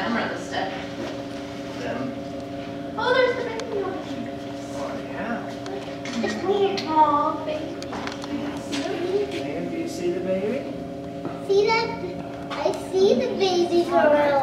them or the stick? Them. Oh, there's the baby over here. Oh, yeah. Oh, baby. Liam, do you see the baby? See that? I see the baby girl.